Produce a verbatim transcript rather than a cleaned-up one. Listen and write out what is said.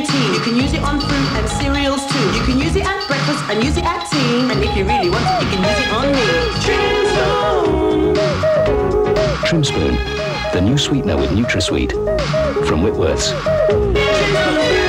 tea. You can use it on fruit and cereals too. You can use it at breakfast and use it at tea. And if you really want it, you can use it on me. Trimspoon. Trimspoon, the new sweetener with NutraSweet from Whitworths. Trimspoon.